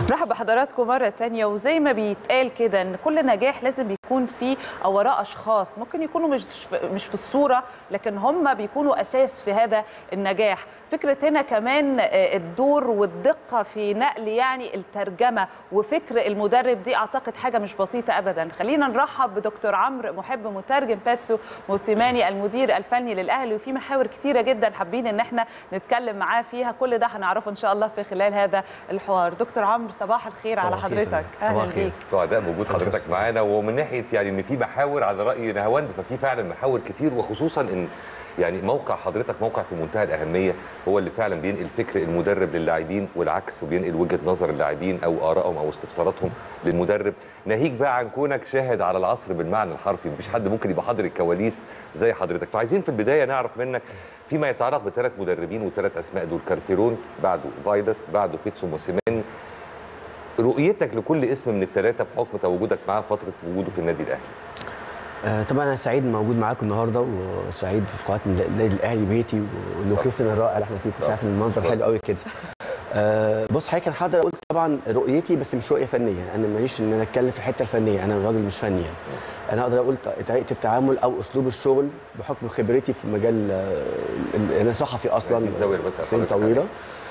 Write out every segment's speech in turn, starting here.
مرحبا بحضراتكم مرة تانية. وزي ما بيتقال كده ان كل نجاح لازم بيكون فيه او وراء اشخاص ممكن يكونوا مش في الصورة، لكن هم بيكونوا اساس في هذا النجاح. فكرة هنا كمان الدور والدقة في نقل يعني الترجمة وفكر المدرب، دي اعتقد حاجة مش بسيطة ابدا. خلينا نرحب بدكتور عمرو محب مترجم بيتسو موسيماني المدير الفني للاهلي، وفي محاور كتيرة جدا حابين ان احنا نتكلم معاه فيها. كل ده هنعرفه ان شاء الله في خلال هذا الحوار. دكتور عمرو صباح الخير على حضرتك. اهلا بيك. سعداء بوجود حضرتك معانا. ومن ناحيه يعني ان في محاور على راي نهاوند، ففي فعلا محاور كتير، وخصوصا ان يعني موقع حضرتك موقع في منتهى الاهميه، هو اللي فعلا بينقل فكر المدرب للاعبين والعكس، وبينقل وجهه نظر اللاعبين او ارائهم او استفساراتهم للمدرب. ناهيك بقى عن كونك شاهد على العصر بالمعنى الحرفي، مفيش حد ممكن يبقى حاضر الكواليس زي حضرتك. فعايزين في البدايه نعرف منك فيما يتعلق بثلاث مدربين وثلاث اسماء دول، كارتيرون، بعده فايلر، بعده بيتسو موسيماني، رؤيتك لكل اسم من الثلاثه بحكم تواجدك معاه فتره وجوده في النادي الاهلي. طبعا انا سعيد موجود معاكم النهارده، وسعيد في قاعه النادي الاهلي بيتي، واللوكيشن الرائع اللي احنا فيه. كنت عارف ان المنظر حلو قوي كده. بص حضرتك، انا حاضر قلت طبعا رؤيتي، بس مش رؤيه فنيه. انا ماليش ان انا اتكلم في الحته الفنيه، انا راجل مش فني يعني. انا اقدر اقول طريقه التعامل او اسلوب الشغل بحكم خبرتي في مجال. انا صحفي اصلا سنين طويله.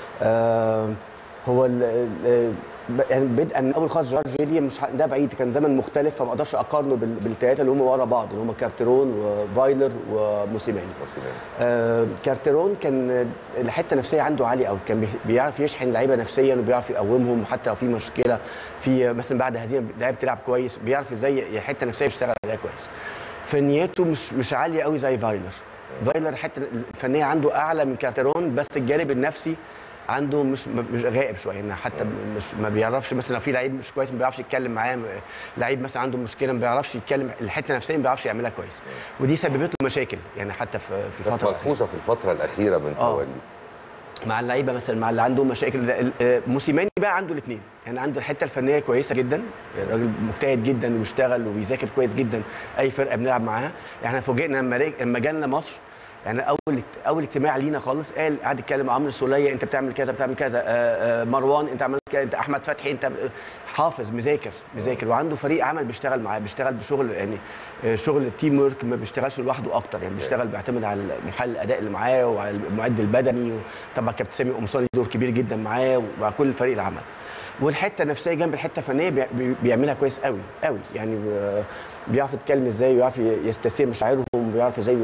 هو يعني بدءا من اول خالص جورج جيليا مش ده بعيد، كان زمن مختلف، فما اقدرش اقارنه بالثلاثه اللي هم ورا بعض، اللي هم كارتيرون وفايلر وموسيماني. كارتيرون كان الحته النفسيه عنده عاليه قوي، كان بيعرف يشحن لعيبه نفسيا وبيعرف يقومهم، حتى لو في مشكله في مثلا بعد هزيمه لعيبه تلعب كويس، بيعرف ازاي الحته النفسيه يشتغل عليها كويس. فنيته مش عاليه قوي زي فايلر. فايلر الحته الفنيه عنده اعلى من كارتيرون، بس الجانب النفسي عنده مش غائب شويه، يعني حتى مش ما بيعرفش مثلا لو في لعيب مش كويس ما بيعرفش يتكلم معاه، لعيب مثلا عنده مشكله ما بيعرفش يتكلم، الحته النفسيه ما بيعرفش يعملها كويس، ودي سببت له مشاكل يعني حتى في الفتره ملحوظه في الفتره الاخيره من تولي مع اللعيبه مثلا، مع اللي عنده مشاكل. موسيماني بقى عنده الاثنين، يعني عنده الحته الفنيه كويسه جدا، الراجل مجتهد جدا وبيشتغل وبيذاكر كويس جدا اي فرقه بنلعب معاها. احنا فوجئنا لما جالنا مصر، يعني اول اجتماع لينا خالص قعد يتكلم مع عمرو السوليه، انت بتعمل كذا بتعمل كذا، مروان انت عملت كذا، انت احمد فتحي انت حافظ مذاكر، وعنده فريق عمل بيشتغل معاه، بيشتغل بشغل يعني شغل التيم ورك، ما بيشتغلش لوحده اكتر، يعني بيشتغل بيعتمد على محلل الاداء اللي معاه وعلى المعد البدني، طبعا كابتن سامي قمصاني دور كبير جدا معاه ومع كل فريق العمل. والحته النفسيه جنب الحته الفنيه بيعملها كويس قوي قوي، يعني بيعرف يتكلم ازاي، ويعرف يستثير مشاعرهم، وبيعرف ازاي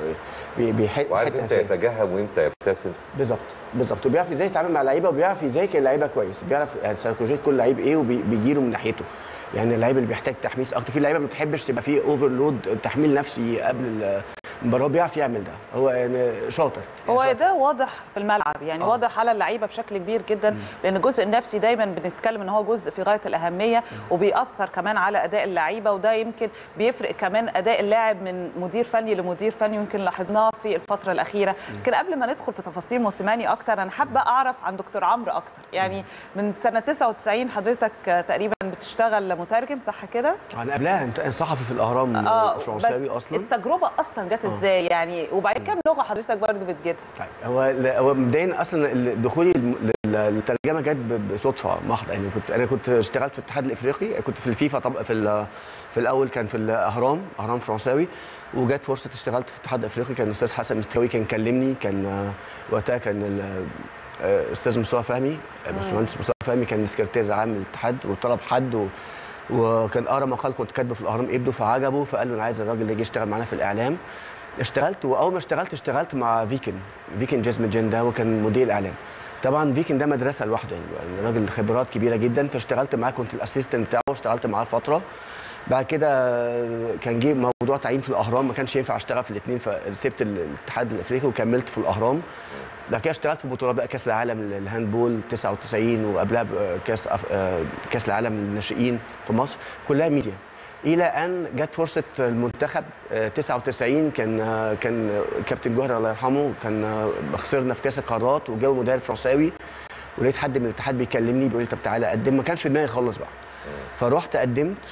وعارف امتى يتجهم وامتى يبتسم. بالظبط وبيعرف ازاي يتعامل مع اللعيبه، وبيعرف يذاكر اللعيبه كويس، بيعرف يعني سيكولوجيه كل لعيب ايه وبيجي له من ناحيته. يعني اللعيب اللي بيحتاج تحميس اكتر، في لعيبه ما بتحبش تبقى فيه اوفرلود تحميل نفسي قبل المباراه، بيعرف يعمل ده، هو يعني شاطر. هو يعني ده واضح في الملعب، يعني واضح على اللعيبه بشكل كبير جدا، لان الجزء النفسي دايما بنتكلم ان هو جزء في غايه الاهميه، وبيأثر كمان على اداء اللعيبه، وده يمكن بيفرق كمان اداء اللاعب من مدير فني لمدير فني، يمكن لاحظناه في الفتره الاخيره. لكن قبل ما ندخل في تفاصيل موسيماني اكتر، انا حابه اعرف عن دكتور عمرو اكتر. يعني من سنه 99 حضرتك تقريبا بتشتغل مترجم، صح كده؟ انا قبلها انت صحفي في الاهرام الفرنساوي اصلا. التجربه اصلا جت ازاي يعني، وبعد كام لغه حضرتك برضه بتجيبها؟ طيب هو مبدئيا اصلا دخولي للترجمه جت بصدفه محضه، يعني انا كنت اشتغلت في الاتحاد الافريقي، كنت في الفيفا طبعا في الاول كان في الاهرام فرنساوي، وجت فرصه اشتغلت في الاتحاد الافريقي، كان الاستاذ حسن مستوي كان كلمني، كان وقتها كان الاستاذ مصطفى فهمي، باشمهندس مصطفى فهمي كان السكرتير العام للاتحاد، وطلب حد وكان قرا مقال كنت كاتبه في الاهرام ابنه فعجبه، فقال له انا عايز الراجل اللي يجي يشتغل معانا في الاعلام. اشتغلت، واول ما اشتغلت مع فيكن جيزمجين، ده هو كان مدير الاعلام. طبعا فيكن ده مدرسه لوحده، يعني راجل خبرات كبيره جدا، فاشتغلت معاه، كنت الاسيستنت بتاعه، اشتغلت معاه فتره. بعد كده كان جه موضوع تعيين في الاهرام، ما كانش ينفع اشتغل في الاثنين، فسبت الاتحاد الافريقي وكملت في الاهرام. بعد كده اشتغلت في بطولات بقى كاس العالم للهاندبول 99، وقبلها كاس العالم للناشئين في مصر، كلها ميديا. الى ان جت فرصه المنتخب 99، كان كابتن جوهر الله يرحمه، كان خسرنا في كاس القارات، وجاوا مدرب فرنساوي، ولقيت حد من الاتحاد بيكلمني بيقول لي طب تعالى قدم، ما كانش في دماغي خالص بقى. فرحت قدمت،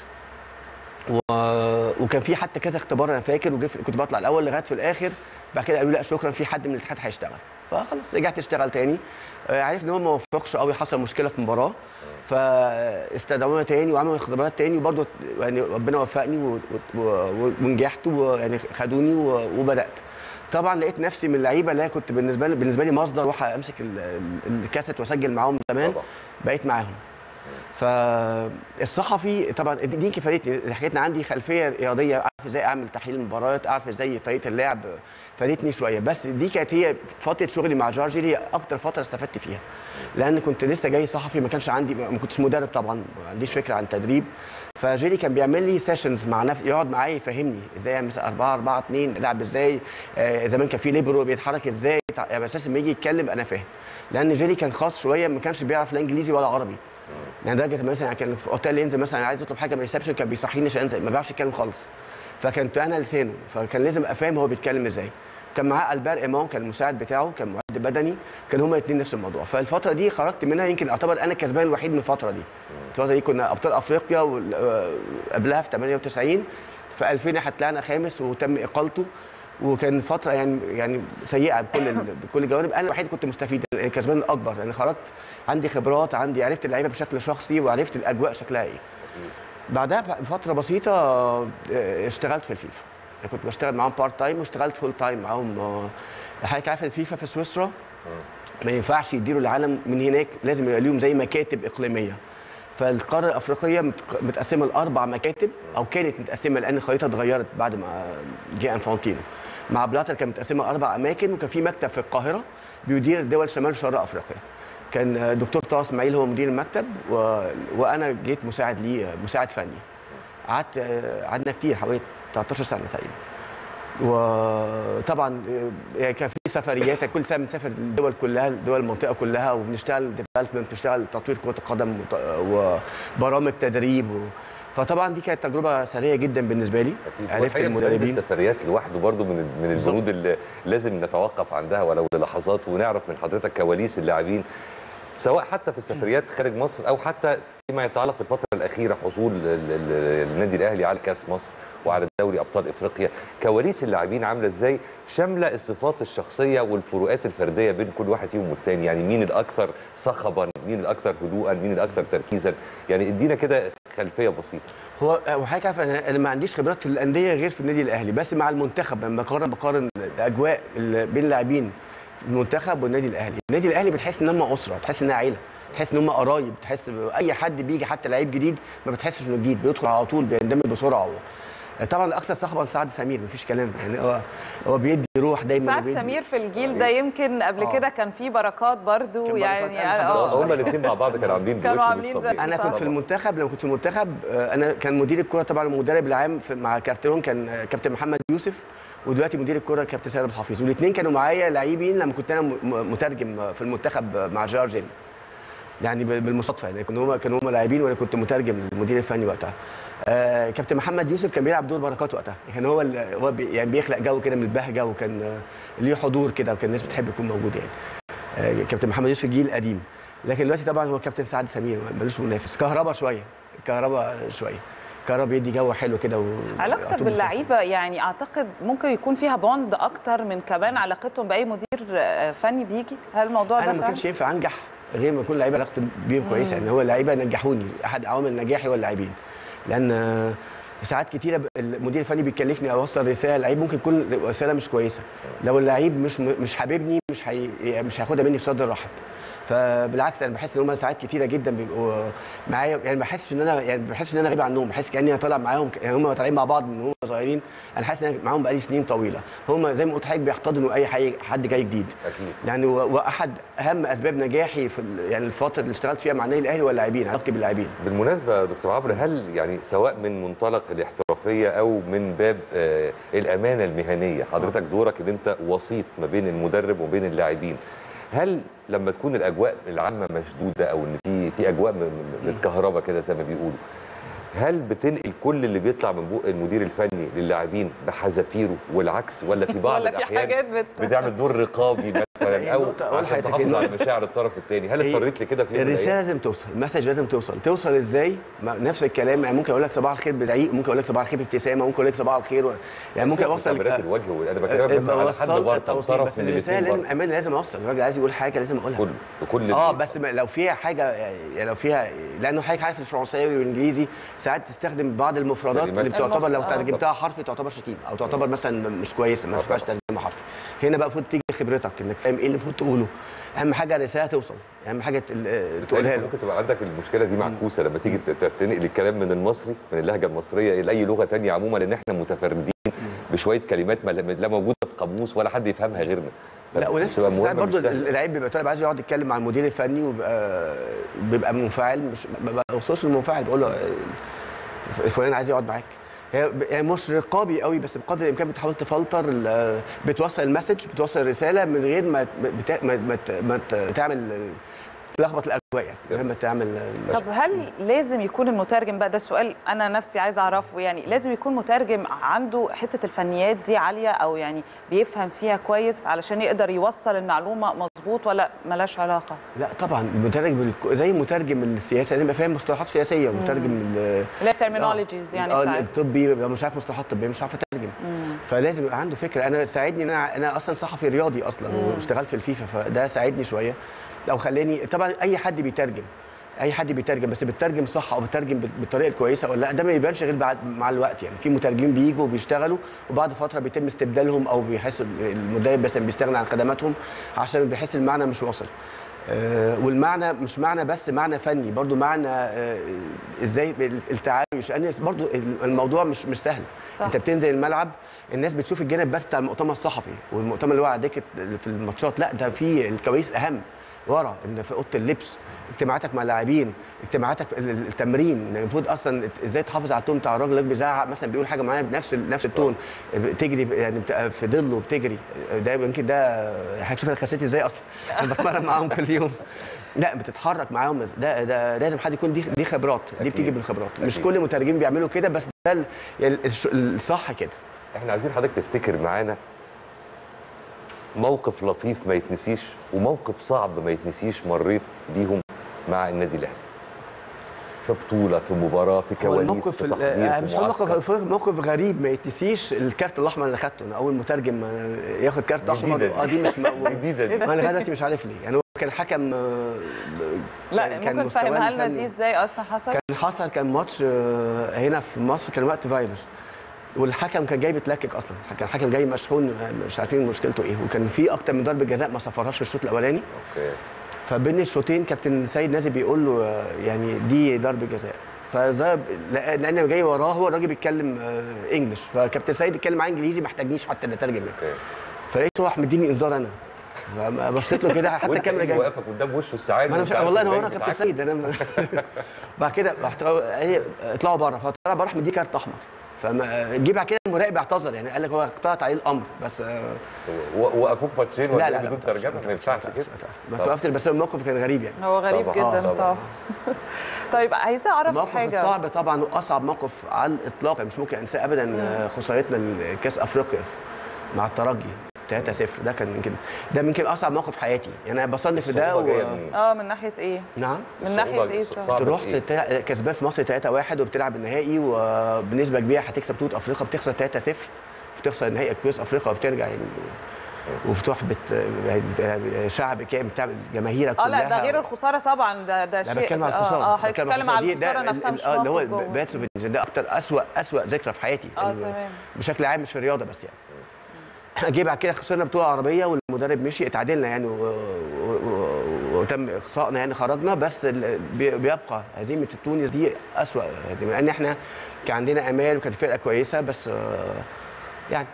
وكان في حتى كذا اختبار انا فاكر، كنت بطلع الاول لغايه في الاخر. بعد كده قالوا لا شكرا، في حد من الاتحاد هيشتغل، فخلاص رجعت اشتغل تاني. عرفت ان هو ما وفقش قوي، حصل مشكله في مباراه، فاستدعونا تاني وعملوا اختبارات تاني، وبرضه يعني ربنا وفقني ونجحت، ويعني خدوني وبدات. طبعا لقيت نفسي من اللعيبه اللي كنت بالنسبه لي مصدر، اروح امسك الكاسيت واسجل معاهم زمان. بقيت معاهم. فالصحفي طبعا دي كفايتني، حكيتنا عندي خلفيه رياضيه، اعرف ازاي اعمل تحليل المباريات، اعرف ازاي طريقه اللعب، فادتني شويه. بس دي كانت هي فتره شغلي مع جورجي، هي اكتر فتره استفدت فيها، لان كنت لسه جاي صحفي، ما كانش عندي، ما كنتش مدرب طبعا، ما عنديش فكره عن التدريب. فجيري كان بيعمل لي سيشنز مع نفسي، يقعد معايا يفهمني ازاي مثلا 4-4-2 العب ازاي، زمان كان في ليبرو بيتحرك ازاي، يعني اساس لما يجي يتكلم انا فاهم. لان جيري كان خاص شويه، ما كانش بيعرف لا انجليزي ولا عربي. يعني لدرجه مثلا كان في اوتيل ينزل مثلا عايز يطلب حاجه من الريسبشن، كان بيصحيني عشان انزل، ما بيعرفش يتكلم خالص. فكنت انا لسانه، فكان لازم ابقى فاهم هو بيتكلم ازاي. كان معاه البير ايمان، كان المساعد بتاعه، كان معد بدني، كان هما الاثنين نفس الموضوع. فالفتره دي خرجت منها، يمكن اعتبر انا الكسبان الوحيد من الفتره دي. الفتره دي كنا ابطال افريقيا، وقبلها في 98 في 2000 احنا طلعنا خامس وتم اقالته، وكان فتره يعني سيئه بكل الجوانب. انا الوحيد كنت مستفيد، الكسبان الاكبر، لان خرجت عندي خبرات، عرفت اللعيبه بشكل شخصي، وعرفت الاجواء شكلها ايه. بعدها بفتره بسيطه اشتغلت في الفيفا، كنت بشتغل معاهم بارت تايم، واشتغلت فول تايم معاهم. حضرتك عارف الفيفا في سويسرا ما ينفعش يديروا العالم من هناك، لازم يبقى ليهم زي مكاتب اقليميه. فالقاره الافريقيه متقسمه لاربع مكاتب، او كانت متقسمه لان الخريطه اتغيرت بعد ما جه انفانتينو. مع بلاتر كانت متقسمه 4 اماكن، وكان في مكتب في القاهره بيدير دول شمال وشرق افريقيا. كان دكتور طه اسماعيل هو مدير المكتب، وانا جيت مساعد ليه، مساعد فني. قعدنا كتير، حوالي 13 سنه تقريبا. وطبعا كان في سفريات، كل سنه بنسافر الدول كلها، دول المنطقه كلها، وبنشتغل ديفلوبمنت، بنشتغل تطوير كره القدم وبرامج تدريب. فطبعا دي كانت تجربه سريه جدا بالنسبه لي. عرفت المدربين. السفريات لوحده برضو من البنود اللي لازم نتوقف عندها ولو للحظات، ونعرف من حضرتك كواليس اللاعبين، سواء حتى في السفريات خارج مصر، او حتى فيما يتعلق بالفتره الاخيره حصول النادي الاهلي على كاس مصر وعلى دوري ابطال افريقيا. كواليس اللاعبين عامله ازاي، شامله الصفات الشخصيه والفروقات الفرديه بين كل واحد فيهم والتاني، يعني مين الاكثر صخبا، مين الاكثر هدوءا، مين الاكثر تركيزا، يعني ادينا كده خلفيه بسيطه. هو حضرتك عارف انا ما عنديش خبرات في الانديه غير في النادي الاهلي، بس مع المنتخب لما بقارن الاجواء بين اللاعبين المنتخب والنادي الاهلي. النادي الاهلي بتحس ان هم اسره، بتحس انها عيله، تحس ان هم قرايب، تحس اي حد بيجي حتى لعيب جديد ما بتحسش انه جديد، بيدخل على طول، بيندمج بسرعه. طبعا الاكثر صخبا سعد سمير، مفيش كلام، يعني هو بيدي روح دايما. سعد سمير في الجيل ده يمكن قبل كده كان في بركات برضو، يعني هما الاثنين مع بعض كانوا عاملين انا كنت في المنتخب، لما كنت في المنتخب انا كان مدير الكره طبعا المدرب العام مع كارتيرون كان كابتن محمد يوسف، ودلوقتي مدير الكره كابتن سيد ابو حفيظ، والاثنين كانوا معايا لاعبين لما كنت انا مترجم في المنتخب مع جورجي، يعني بالمصادفه، يعني كانوا هم لاعبين وانا كنت مترجم للمدير الفني وقتها. كابتن محمد يوسف كان بيلعب دور بركات وقتها، كان هو يعني بيخلق جو كده من البهجه، وكان ليه حضور كده، وكان الناس بتحب يكون موجود يعني. كابتن محمد يوسف الجيل القديم، لكن دلوقتي طبعا هو كابتن سعد سمير ملوش منافس. كهربا شويه، كهربا بيدي جو حلو كده. علاقتك باللعيبه يعني اعتقد ممكن يكون فيها بوند اكتر من كمان علاقتهم باي مدير فني بيجي، هل الموضوع ده انا ما كانش ينفع انجح غير ما يكون اللعيبه علاقتي بيهم كويسه، يعني هو اللعيبه نجحوني، احد عوامل نجاحي هو اللاعبين. لان ساعات كتيره المدير الفني بيكلفني اوصل رساله لعيب، ممكن تكون رساله مش كويسه، لو اللعيب مش حاببني مش هياخدها مني بصدر رحب. فبالعكس انا بحس ان هم ساعات كتيره جدا بيبقوا معايا، يعني ما بحسش ان انا غريب عنهم، بحس كاني انا طالع معاهم، يعني هم طالعين مع بعض من هم صغيرين، انا حاسس ان انا معاهم بقالي سنين طويله. هم زي ما قلت لحضرتك بيحتضنوا اي حد جاي جديد اكيد، يعني. واحد اهم اسباب نجاحي في يعني الفتره اللي اشتغلت فيها مع النادي الاهلي هو اللاعبين، علاقتي باللاعبين. بالمناسبه يا دكتور عمرو، هل يعني سواء من منطلق الاحترافيه او من باب الامانه المهنيه، حضرتك دورك ان انت وسيط ما بين المدرب وبين اللاعبين، هل لما تكون الاجواء العامه مشدوده او ان في اجواء متكهربه كده زي ما بيقولوا، هل بتنقل كل اللي بيطلع من بق المدير الفني للاعبين بحذافيره والعكس، ولا في بعض ولا في الاحيان حاجات بتعمل دور رقابي او عشان تحافظ على مشاعر الطرف الثاني؟ هل اضطريت لكده في الرساله لازم توصل، المسج لازم توصل ازاي؟ نفس الكلام، يعني ممكن اقول لك صباح الخير بزعيق، ممكن اقول لك صباح الخير بابتسامه، ممكن اقول لك صباح الخير يعني ممكن اوصل تعبيرات الوجه. انا بكلمك مثلا على حد برضه طرف من الرساله لازم امان، لازم اوصل. الراجل عايز يقول حاجه لازم اقولها بكل بس لو فيها حاجه، يعني لو فيها، لانه حضرتك عارف الفرنساوي والانجليزي ساعات تستخدم بعض المفردات اللي بتعتبر لو ترجمتها حرفي تعتبر شتيمه او تعتبر مثلا مش كويسه، ما ينفعش ترجمها حرفي. هنا بقى المفروض تيجي خبرتك انك فاهم ايه اللي المفروض تقوله. اهم حاجه الرساله توصل، اهم حاجه تقولها له. ممكن تبقى عندك المشكله دي معكوسه لما تيجي تنقل الكلام من المصري، من اللهجه المصريه الى اي لغه ثانيه عموما، لان احنا متفردين بشويه كلمات لا موجوده في قاموس ولا حد يفهمها غيرنا. لا ونفس الساعات برضه اللعيب بيبقى طالب عايز يقعد يتكلم مع المدير الفني وبيبقى منفعل، مش ما بوصلش للمنفعل، بقول له فلان عايز يقعد معاك. هي مش رقابي قوي، بس بقدر الامكان بتحاول تفلتر، بتوصل المسج، بتوصل الرساله من غير ما تعمل تلخبط الاجواء، يعني ما تعمل. طب هل لازم يكون المترجم بقى، ده سؤال انا نفسي عايزه اعرفه، يعني لازم يكون مترجم عنده حته الفنيات دي عاليه، او يعني بيفهم فيها كويس علشان يقدر يوصل المعلومه مظبوط، ولا ملاش علاقه؟ لا طبعا المترجم زي مترجم السياسه لازم يبقى فاهم مصطلحات سياسيه، مترجم اللي هي الترمينولوجيز يعني الطبي مش عارف مصطلحات طبيه مش عارف اترجم. فلازم يبقى عنده فكره. انا ساعدني ان انا اصلا صحفي رياضي اصلا واشتغلت في الفيفا، فده ساعدني شويه او خلاني. طبعا اي حد بيترجم بس بيترجم صح او بيترجم بالطريقه الكويسه ولا لا، ده ما يبانش غير بعد مع الوقت. يعني في مترجمين بييجوا وبيشتغلوا وبعد فتره بيتم استبدالهم او بيحسوا المدرب بس بيستغنى عن خدماتهم عشان بيحس المعنى مش واصل. والمعنى مش معنى بس معنى فني، برضو معنى ازاي التعايش، لان برضو الموضوع مش سهل. صح. انت بتنزل الملعب الناس بتشوف الجانب بس بتاع المؤتمر الصحفي والمؤتمر اللي هو على دكه في الماتشات، لا ده في الكواليس اهم ورا، ان في اوضه اللبس، اجتماعاتك مع اللاعبين، اجتماعاتك التمرين، المفروض اصلا ازاي تحافظ على التون بتاع الراجل اللي بيزعق مثلا بيقول حاجه معايا بنفس التون، تجري يعني في ظله بتجري، ده يمكن ده هتشوف انا خسيت ازاي اصلا انا بتمرن معاهم كل يوم. لا بتتحرك معاهم، ده لازم حد يكون دي خبرات، دي بتيجي بالخبرات. مش كل المترجمين بيعملوا كده، بس ده الصح كده. احنا عايزين حضرتك تفتكر معانا موقف لطيف ما يتنسيش وموقف صعب ما يتنسيش مريت بيهم مع النادي الاهلي، في بطوله، في مباراه، في كواليس، في تحضير، مش موقف غريب ما يتنسيش. الكارت الاحمر اللي اخدته انا، اول مترجم ياخد كارت احمر، دي مش جديده دي. انا لغايه دلوقتي مش عارف ليه، يعني هو كان حكم. لا كان ممكن تفهمها لنا دي ازاي اصلا حصل؟ كان ماتش هنا في مصر، كان وقت فايلر، والحكم كان جاي بيتلكك اصلا، كان الحكم جاي مشحون مش عارفين مشكلته ايه، وكان في اكتر من ضربه جزاء ما صفرهاش في الشوط الاولاني. اوكي. فبين الشوطين كابتن سيد نازل بيقول له يعني دي ضربه جزاء، لان جاي وراه هو الراجل بيتكلم انجلش، فكابتن سيد اتكلم معاه انجليزي ما احتاجنيش حتى نترجم. اوكي. فلقيته راح مديني انذار انا، فبصيت له كده حتى الكاميرا جايه واقفك قدام وشه السعاده. ما انا مش والله انا ورا كابتن سيد انا بعد كده رحت اطلعوا بره، فطلع بره مديه كارت احمر، فجه بعد كده المراقب اعتذر، يعني قال لك هو اقترحت عليه الامر بس. وقفوك ماتشين ولا بدون ترجمه؟ ما ينفعش كده. ما توقفت، بس الموقف كان غريب يعني. هو غريب جدا طبعا. طيب عايزه اعرف حاجه. الموقف صعب طبعا واصعب موقف على الاطلاق مش ممكن انساه ابدا، خسارتنا لكاس افريقيا مع الترجي 3-0. ده كان يمكن اصعب موقف في حياتي، يعني انا بصنف ده من ناحيه ايه؟ نعم من ناحيه ايه؟ رحت كسبان في مصر 3-1 وبتلعب النهائي وبنسبه كبيره هتكسب بطوله افريقيا، بتخسر 3-0 بتخسر نهائي كاس افريقيا وبترجع يعني وبتروح شعب كامل بتاع جماهيرك كلها. لا ده غير الخساره طبعا، ده شيء. بتكلم على الخساره. هنتكلم على الخساره نفسها مش اللي هو ده اكتر اسوأ ذكرى في حياتي تمام. بشكل عام مش في الرياضه بس يعني. جه بعد كده خسرنا بطوله عربيه والمدرب مشي، اتعادلنا يعني وتم اقصائنا يعني خرجنا، بس بيبقى هزيمه تونس دي اسوأ هزيمه، لان احنا كان عندنا امال وكانت فرقه كويسه، بس يعني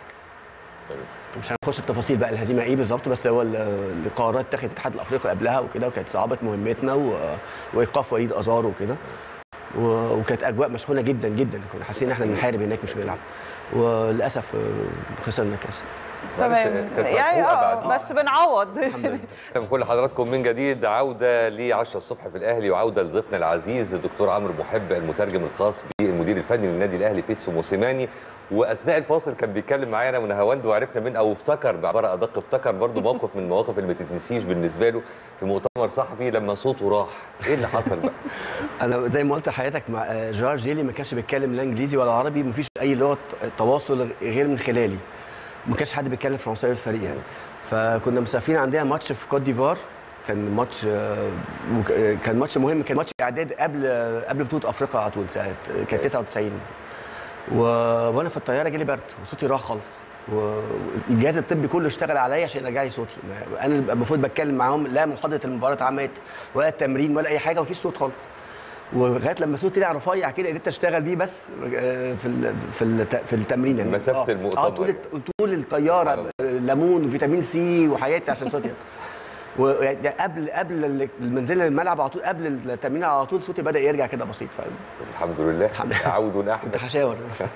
مش هنخش في تفاصيل بقى الهزيمه ايه بالظبط، بس هو القرارات اتخذت الاتحاد الافريقي قبلها وكده، وكانت صعبت مهمتنا وايقاف وليد ازار وكده، وكانت اجواء مشحونه جدا جدا، كنا حاسين ان احنا بنحارب هناك مش بنلعب، وللاسف خسرنا الكاس. تمام يعني بس بنعوض. كل حضراتكم من جديد، عوده ل 10 الصبح في الاهلي، وعوده لضيفنا العزيز الدكتور عمرو محب المترجم الخاص بالمدير الفني للنادي الاهلي بيتسو موسيماني. واثناء الفاصل كان بيتكلم معايا انا ونهاوند، وعرفنا من او افتكر بعباره ادق، افتكر برضو موقف من المواقف اللي ما تتنسيش بالنسبه له في مؤتمر صحفي لما صوته راح. ايه اللي حصل بقى؟ انا زي ما قلت لحضرتك مع جيرار جيلي ما كانش بيتكلم لا انجليزي ولا عربي، ما فيش اي لغه تواصل غير من خلالي. ما كانش حد بيتكلم فرنساوي في الفريق يعني. فكنا مسافرين عندنا ماتش في كوت ديفوار، كان ماتش مهم، كان ماتش اعداد قبل بطوله افريقيا على طول، ساعه كانت 99. وانا في الطياره جالي برد وصوتي راح خالص، والجهاز الطبي كله اشتغل عليا عشان يرجع لي صوتي. انا المفروض بتكلم معاهم، لا محاضره المباراه اتعملت ولا التمرين ولا اي حاجه، ومفيش صوت خالص. ولغايه لما صوتي طلع رفيع كده قدرت اشتغل بيه بس في التمرين يعني مسافه المؤتمر طول الطياره ليمون وفيتامين سي وحياتي عشان صوتي قبل المنزل الملعب على طول، قبل التمرين على طول صوتي بدا يرجع كده بسيط. فاهم؟ الحمد لله. عود احدث. هشاور.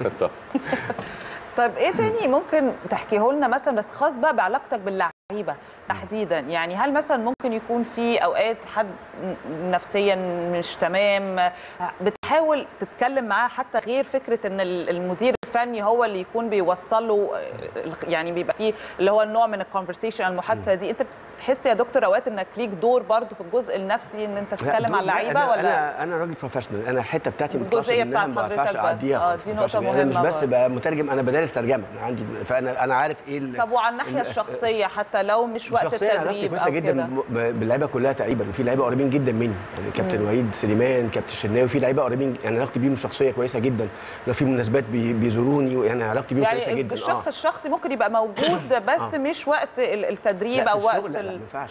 طيب ايه تاني ممكن تحكيه لنا مثلا، بس خاص بقى بعلاقتك باللعيبه تحديدا؟ يعني هل مثلا ممكن يكون في اوقات حد نفسيا مش تمام بتحاول تتكلم معاه، حتى غير فكره ان المدير الفني هو اللي يكون بيوصل له، يعني بيبقى فيه اللي هو النوع من الكونفرسيشن، المحادثه دي، انت بتحس يا دكتور اوقات انك ليك دور برضو في الجزء النفسي ان انت تتكلم مع اللعيبه ولا؟ انا راجل بروفيشنال، انا الحته بتاعتي الجزئيه بتاعت حضرتك بس دي نقطه مهمه. انا مش بس بقى مترجم، انا بدرس ترجمه، انا عندي، فانا عارف ايه. طب وعلى الناحيه الشخصيه حتى لو مش وقت التدريب كويسه جدا باللعيبه كلها تقريبا، في لعيبه قريبين جدا مني يعني كابتن وحيد سليمان، كابتن شناوي، في لعيبه قريبين يعني علاقتي بيهم شخصيه كويسه جدا، لو في مناسبات بيزوروني يعني علاقتي بيهم كويسه جدا. يعني الشق الشخصي ممكن يبقى موجود بس مش وقت التدريب او وقت لا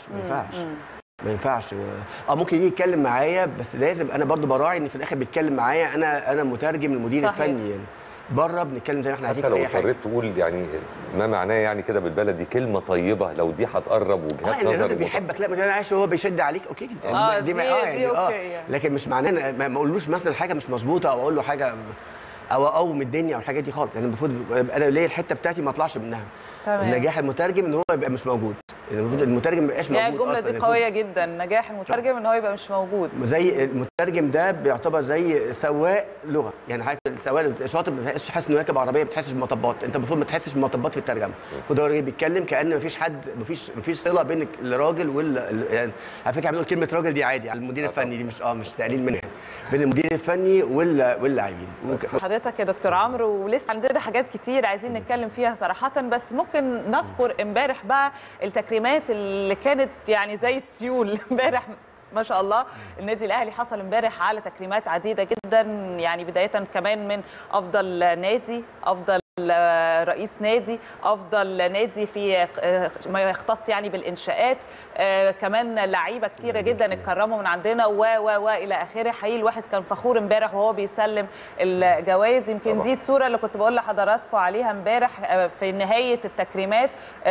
ما ينفعش. ممكن يجي يتكلم معايا، بس لازم انا برضو براعي ان في الاخر بيتكلم معايا انا مترجم المدير الفني يعني. بره بنتكلم زي ما احنا عايزين في اي حاجه. حتى لو اضطريت تقول يعني ما معناه يعني كده بالبلدي كلمه طيبه، لو دي هتقرب وجهات نظر اللي بيحبك، لا ما عايش وهو بيشد عليك، اوكي دي اوكي لكن مش معناه ما اقولوش مثلا حاجه مش مظبوطه، او اقول له حاجه او من الدنيا او الحاجات دي خالص. يعني المفروض انا ليه الحته بتاعتي ما اطلعش منها. نجاح المترجم ان هو يبقى مش موجود، المفروض المترجم ما يبقاش موجود الجمله دي قويه جدا، نجاح المترجم ان هو يبقى مش موجود. زي المترجم ده بيعتبر زي سواق لغه، يعني حضرتك السواق الشاطر ما بتحسش حاسس انه راكب عربيه، ما بتحسش بمطبات، انت المفروض ما تحسش بمطبات في الترجمه. المفروض هو بيتكلم كأن ما فيش حد، ما فيش صله بين الراجل يعني على فكره بنقول كلمه راجل دي عادي على المدير الفني، دي مش تقليل منها، بين المدير الفني واللاعبين. حضرتك يا دكتور عمرو، ولسه عندنا حاجات كتير عايزين نتكلم فيها صراحه، بس ممكن نذكر امبارح بقى التكريمات اللي كانت يعني زي السيول امبارح ما شاء الله. النادي الاهلي حصل امبارح على تكريمات عديده جدا، يعني بدايه كمان من افضل نادي، افضل رئيس نادي، افضل نادي في ما يختص يعني بالانشاءات، كمان لعيبه كتيره جدا اتكرموا من عندنا والى اخره. حقيقي الواحد كان فخور امبارح وهو بيسلم الجوائز. يمكن دي الصوره اللي كنت بقول لحضراتكم عليها امبارح في نهايه التكريمات.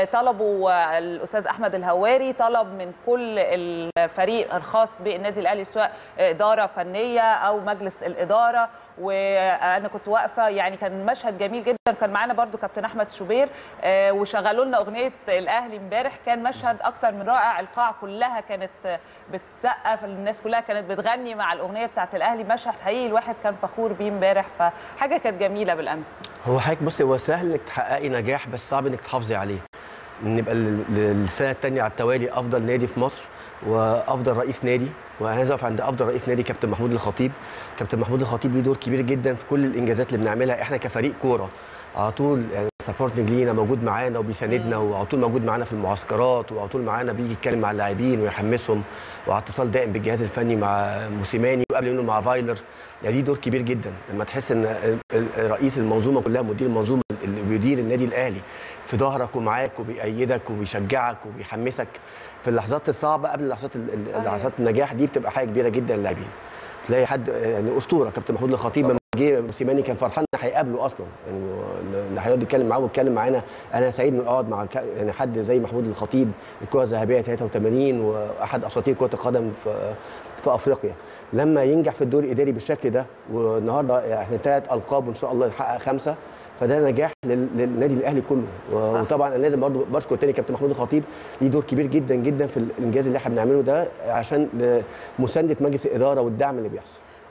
طلبوا الاستاذ احمد الهواري طلب من كل الفريق الخاص بالنادي الاهلي، سواء اداره فنيه او مجلس الاداره، وانا كنت واقفه يعني كان مشهد جميل جدا. كان معانا برضو كابتن احمد شوبير وشغلوا لنا اغنيه الاهلي امبارح، كان مشهد اكتر من رائع. القاعه كلها كانت بتسقف، الناس كلها كانت بتغني مع الاغنيه بتاعه الاهلي. مشهد حقيقي الواحد كان فخور بيه امبارح، فحاجه كانت جميله بالامس. هو حضرتك بصي، هو سهل انك تحققي نجاح بس صعب انك تحافظي عليه. نبقى السنه الثانيه على التوالي افضل نادي في مصر وافضل رئيس نادي، وعايز اقف عند افضل رئيس نادي كابتن محمود الخطيب. كابتن محمود الخطيب ليه دور كبير جدا في كل الانجازات اللي بنعملها احنا كفريق كوره، على طول يعني سبورتنج لينا، موجود معانا وبيساندنا، وعلى طول موجود معانا في المعسكرات، وعلى طول معانا بيجي يتكلم مع اللاعبين ويحمسهم، وعلى اتصال دائم بالجهاز الفني مع موسيماني وقبل منه مع فايلر. يعني ليه دور كبير جدا لما تحس ان رئيس المنظومه كلها، مدير المنظومه اللي بيدير النادي الاهلي في ظهرك ومعاك وبيأيدك وبيشجعك وبيحمسك في اللحظات الصعبه قبل لحظات النجاح دي، بتبقى حاجه كبيره جدا للاعبين. تلاقي حد يعني اسطوره كابتن محمود الخطيب لما جه موسيماني كان فرحان هيقابله اصلا، يعني اللي هيقعد يتكلم معاه ويتكلم معانا. انا سعيد اني اقعد مع يعني حد زي محمود الخطيب، الكره الذهبيه 83 واحد اساطير كره القدم في افريقيا، لما ينجح في الدور الاداري بالشكل ده. والنهارده احنا 3 القاب وان شاء الله نحقق 5، فده نجاح للنادي الاهلي كله. وطبعا انا لازم برضه بشكر تاني كابتن محمود الخطيب، ليه دور كبير جدا جدا في الانجاز اللي احنا بنعمله ده عشان مسانده مجلس الاداره والدعم اللي بيحصل.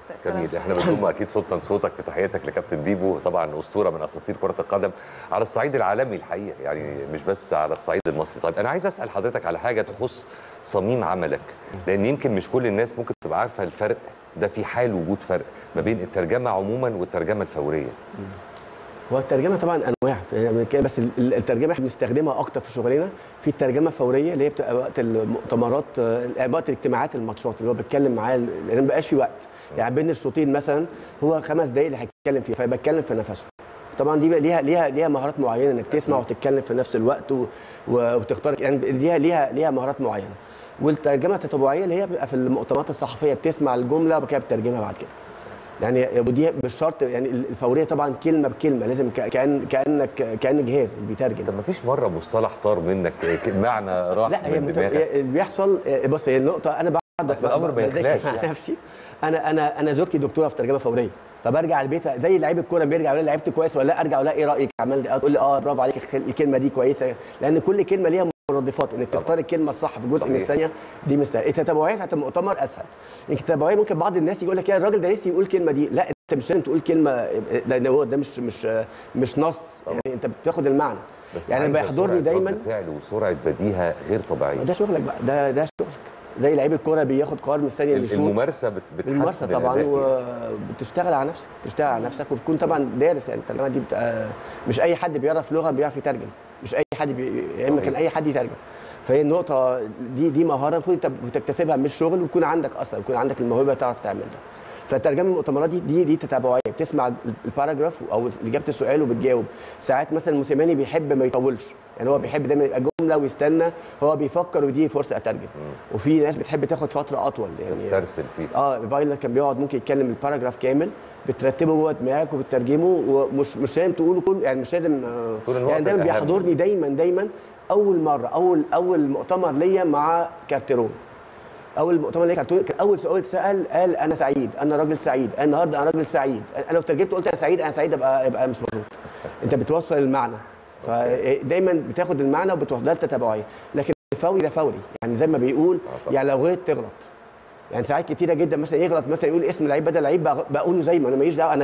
جميل. احنا بنضم اكيد صوتنا لصوتك في تحياتك لكابتن بيبو، طبعا اسطوره من اساطير كره القدم على الصعيد العالمي الحقيقه، يعني مش بس على الصعيد المصري. طيب انا عايز اسال حضرتك على حاجه تخص صميم عملك، لان يمكن مش كل الناس ممكن تبقى عارفه الفرق ده، في حال وجود فرق ما بين الترجمه عموما والترجمه الفوريه. هو الترجمه طبعا انواع، بس الترجمه احنا بنستخدمها اكتر في شغلنا في الترجمه الفوريه اللي هي بتبقى وقت المؤتمرات، وقت الاجتماعات، الماتشات اللي هو بيتكلم معاه، لان ما بقاش في وقت، يعني بين الشوطين مثلا هو 5 دقائق اللي هيتكلم فيها، فبتكلم في نفسه. طبعا دي ليها مهارات معينه انك تسمع وتتكلم في نفس الوقت وتختار، يعني ليها مهارات معينه. والترجمه التتبعيه اللي هي بتبقى في المؤتمرات الصحفيه، بتسمع الجمله وبعد كده بتترجمها بعد كده. يعني ودي مش شرط، يعني الفوريه طبعا كلمه بكلمه، لازم كأن جهاز بيترجم. طب ما فيش مره مصطلح طار منك معنى راح لا هي من دماغك؟ بيحصل. بص، هي النقطه انا بس الامر ما يخلاش مع نفسي. انا زوجتي دكتوره في ترجمه فوريه، فبرجع البيت زي لعيب الكوره بيرجع يقول لي لعبت كويس ولا لا، ارجع اقول لها ايه رايك عملت، تقول لي برافو عليك الكلمه دي كويسه، لان كل كلمه ليها مرادفات، انك تختار الكلمه الصح في جزء من الثانيه دي مش سهل. التتابعيه بتاعت المؤتمر اسهل. التتابعيه ممكن بعض الناس يقول لك يا الراجل ده نسي يقول الكلمه دي، لا انت مش لازم تقول كلمه، ده مش نص، يعني انت بتاخد المعنى. بس يعني بيحضرني دايما رد فعل وسرعه بديهه غير طبيعيه. ده شغلك بقى، ده شغلك. زي لعيب الكوره بياخد قرار من الثانيه اللي الممارسه بتحسن طبعا، وبتشتغل على نفسك، وتكون طبعا دارس. يعني الترجمه دي مش اي حد بيعرف لغه بيعرف يترجم، مش اي حد يا اما كان اي حد يترجم. فهي النقطه دي مهاره المفروض انت بتكتسبها من الشغل، ويكون عندك اصلا، يكون عندك الموهبه تعرف تعمل ده. فترجمه المؤتمرات دي تتابعيه، بتسمع الباراجراف او اجابه السؤال وبتجاوب. ساعات مثلا موسيماني بيحب ما يطولش، يعني هو بيحب دايما يبقى جمله ويستنى، هو بيفكر ودي فرصه اترجم. وفي ناس بتحب تاخد فتره اطول، يعني تسترسل فيه. فايلر كان بيقعد ممكن يتكلم الباراجراف كامل، بترتبه جوه دماغك وبتترجمه، ومش لازم تقوله كله، يعني مش لازم يعني دايما بيحضرني دايما اول مره اول مؤتمر ليا مع كارتيرون. اول مؤتمر ليا كان اول سؤال اتسال، قال انا سعيد، انا راجل سعيد، النهارده انا راجل سعيد. انا لو ترجمت قلت انا سعيد يبقى مش مظبوط. انت بتوصل المعنى، فدايما بتاخد المعنى وبتوصل ده التتابعيه. لكن الفوري ده فوري، يعني زي ما بيقول، يعني لو غلط تغلط. يعني ساعات كتيره جدا مثلا يغلط، مثلا يقول اسم لعيب بدل لعيب، بقوله زي ما انا ماليش دعوه،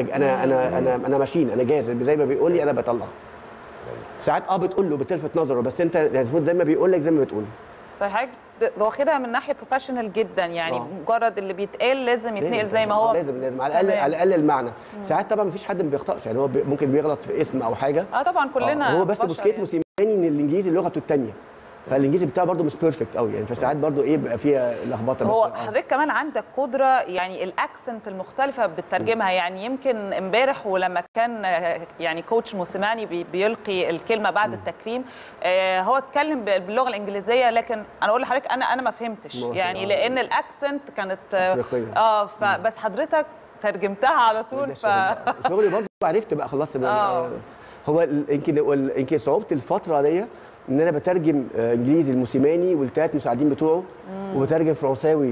انا ماشين، انا جاهز، زي ما بيقول لي انا بطلع. ساعات بتقول له بتلفت نظره، بس انت لازم زي ما بيقول لك زي ما بتقول. صحيح، واخدها من ناحيه بروفيشنال جدا، يعني مجرد اللي بيتقال لازم يتنقل زي ما هو. لازم على الاقل المعنى. ساعات طبعا مفيش حد ما بيخطاش، يعني هو ممكن بيغلط في اسم او حاجه. طبعا كلنا هو بس بوسكيت موسيماني ان الانجليزي لغته الثانيه، فالانجليزي بتاعه برده مش بيرفكت قوي، يعني فساعات برده بيبقى فيها لخبطه. هو حضرتك كمان عندك قدره، يعني الاكسنت المختلفه بتترجمها. يعني يمكن امبارح ولما كان يعني كوتش موسيماني بيلقي الكلمه بعد التكريم، هو اتكلم باللغه الانجليزيه، لكن انا اقول لحضرتك انا ما فهمتش، يعني لان الاكسنت كانت بس حضرتك ترجمتها على طول. شغلي برده عرفت بقى، خلصت هو يمكن صعوبه الفتره دي ان انا بترجم انجليزي الموسيماني والثلاث مساعدين بتوعه، وبترجم فرنساوي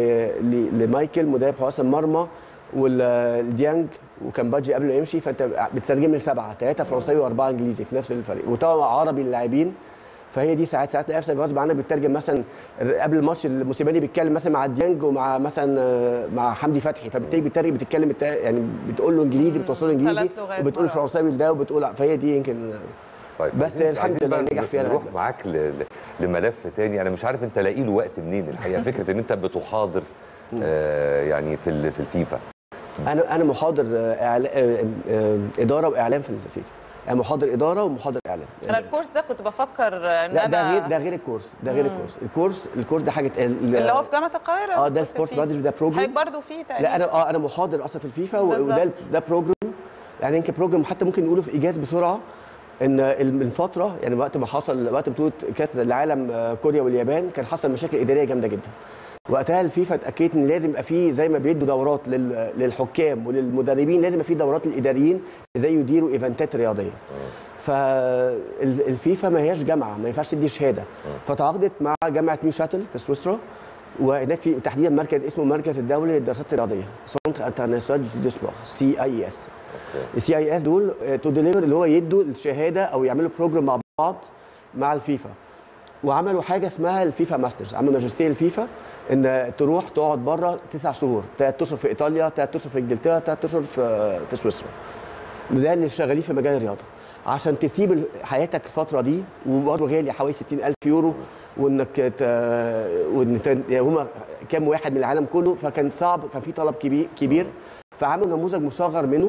لمايكل مدرب حراس المرمى، والديانج وكان باجي قبل ما يمشي، فانت بتترجم ل7، 3 فرنساوي و4 انجليزي في نفس الفريق، وطبعا عربي للاعبين. فهي دي ساعات نفسك غصب عنك بتترجم. مثلا قبل الماتش الموسيماني بيتكلم مثلا مع ديانج ومع مثلا مع حمدي فتحي، فبالتالي بتتكلم يعني بتقول له انجليزي، بتوصل له انجليزي، وبتقول فرنساوي لده، وبتقول، فهي دي يمكن. طيب بس الحمد لله نجح فيها. نروح معاك لملف تاني، انا مش عارف انت لاقي له وقت منين الحقيقه. فكره ان انت بتحاضر يعني في الفيفا. انا محاضر اداره واعلام في الفيفا، يعني محاضر اداره ومحاضر اعلام. انا الكورس ده كنت بفكر ان لا ده غير الكورس، الكورس ده حاجه اللي هو في جامعه القاهره. ده السبورت مانجمنت، ده بروجرام. حضرتك برضه فيه تقريبا. لا انا محاضر اصلا في الفيفا، وده بروجرام، يعني يمكن بروجرام حتى ممكن نقوله في ايجاز بسرعه. ان الفتره، يعني وقت بطوله كاس العالم كوريا واليابان، كان حصل مشاكل اداريه جامده جدا. وقتها الفيفا اتاكدت ان لازم يبقى فيه، زي ما بيدوا دورات للحكام وللمدربين، لازم يبقى فيه دورات للاداريين ازاي يديروا ايفنتات رياضيه. فالفيفا ما هياش جامعه، ما ينفعش تدي شهاده، فتعاقدت مع جامعه نيوشاتل في سويسرا، وهناك في تحديدا مركز اسمه المركز الدولي للدراسات الرياضيه، سنتر انترناسيونال دو سبور، CIES. الCIES دول تو ديليفر، اللي هو يدوا الشهاده او يعملوا بروجرام مع بعض مع الفيفا. وعملوا حاجه اسمها الفيفا ماسترز، عملوا ماجستير الفيفا ان تروح تقعد بره 9 شهور، 3 اشهر في ايطاليا، 3 اشهر في انجلترا، 3 اشهر في سويسرا. ده اللي شغالين في مجال الرياضه عشان تسيب حياتك الفتره دي، وبرضه غالي حوالي 60,000 يورو، وانك يعني هم كام واحد من العالم كله، فكان صعب، كان في طلب كبير فعملوا نموذج مصغر منه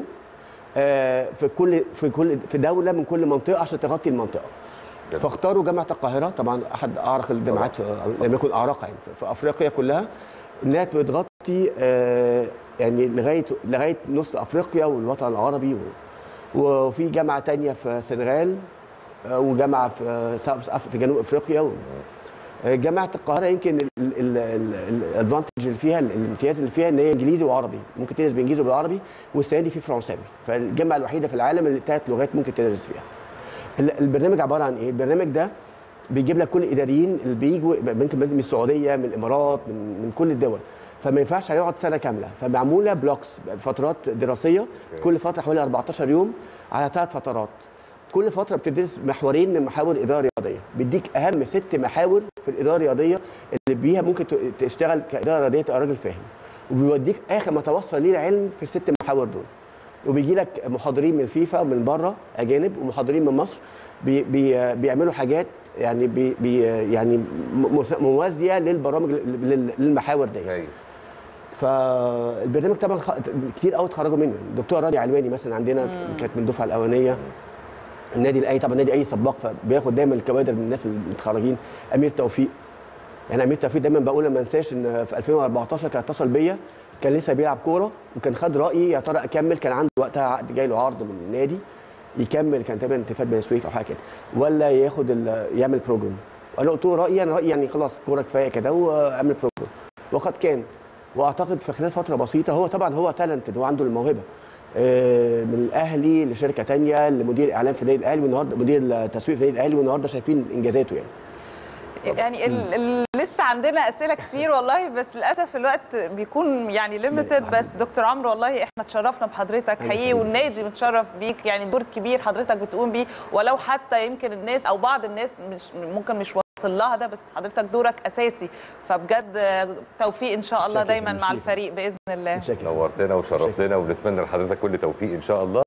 في دوله من كل منطقه عشان تغطي المنطقه. فاختاروا جامعه القاهره، طبعا احد اعرق الجامعات لم يكن اعرق يعني في افريقيا كلها، انها بتغطي يعني لغايه نص افريقيا والوطن العربي، وفي جامعه ثانيه في السنغال، وجامعه في جنوب افريقيا. جامعه القاهره يمكن الادفانتج اللي فيها، الامتياز اللي فيها ان هي انجليزي وعربي، ممكن تدرس بانجليزي وبالعربي، والسنه دي في فرنساوي، فالجامعه الوحيده في العالم اللي 3 لغات ممكن تدرس فيها. البرنامج عباره عن ايه؟ البرنامج ده بيجيب لك كل الاداريين اللي بيجوا، ممكن من السعوديه، من الامارات، من كل الدول، فما ينفعش هيقعد سنه كامله، فمعموله بلوكس، فترات دراسيه، كل فتره حوالي 14 يوم على 3 فترات. كل فتره بتدرس محورين من محاور الاداره الرياضيه، بيديك اهم 6 محاور في الاداره الرياضيه اللي بيها ممكن تشتغل كاداره رياضيه، تبقى راجل فاهم، وبيوديك اخر ما توصل ليه العلم في ال6 محاور دول. وبيجي لك محاضرين من فيفا من بره اجانب، ومحاضرين من مصر بيعملوا حاجات يعني يعني موازيه للبرامج للمحاور دي. فالبرنامج طبعا كتير قوي اتخرجوا منه. الدكتور راضي علواني مثلا عندنا كانت من الدفعه الاولانيه. النادي الاهلي طبعا النادي الاهلي سباق، فبياخد دايما الكوادر من الناس المتخرجين. امير توفيق، يعني امير توفيق دايما بقول ما انساش ان في 2014 كان اتصل بيا، كان لسه بيلعب كوره وكان خد رايي يا ترى اكمل، كان عنده وقتها عقد جاي له عرض من النادي يكمل، كان تقريبا اتفاق بين سويف او حاجه كده، ولا يعمل بروجرام. انا قلت له رايي، انا رايي يعني خلاص كوره كفايه كده واعمل بروجرام، وقد كان. واعتقد في خلال فتره بسيطه، هو طبعا هو تالنتد، هو عنده الموهبه، من الاهلي لشركه ثانيه لمدير اعلام في النادي الاهلي، والنهارده مدير تسويق في النادي الاهلي، والنهارده شايفين انجازاته يعني لسه عندنا اسئله كتير والله، بس للاسف الوقت بيكون يعني ليميتد. بس دكتور عمرو والله احنا اتشرفنا بحضرتك حقيقي، والنادي متشرف بيك، يعني دور كبير حضرتك بتقوم بيه، ولو حتى يمكن الناس او بعض الناس مش واصل لها ده، بس حضرتك دورك اساسي. فبجد توفيق ان شاء الله دايما مع الفريق باذن الله. نورتنا وشرفتنا، وبنتمنى لحضرتك كل توفيق ان شاء الله.